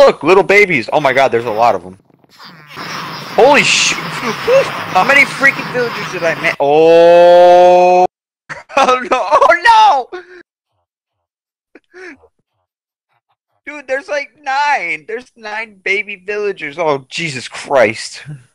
look, little babies. Oh my god, there's a lot of them. Holy shit! How many freaking villagers did I miss? Oh! Oh no! Oh no! Dude, there's like 9. There's 9 baby villagers. Oh Jesus Christ!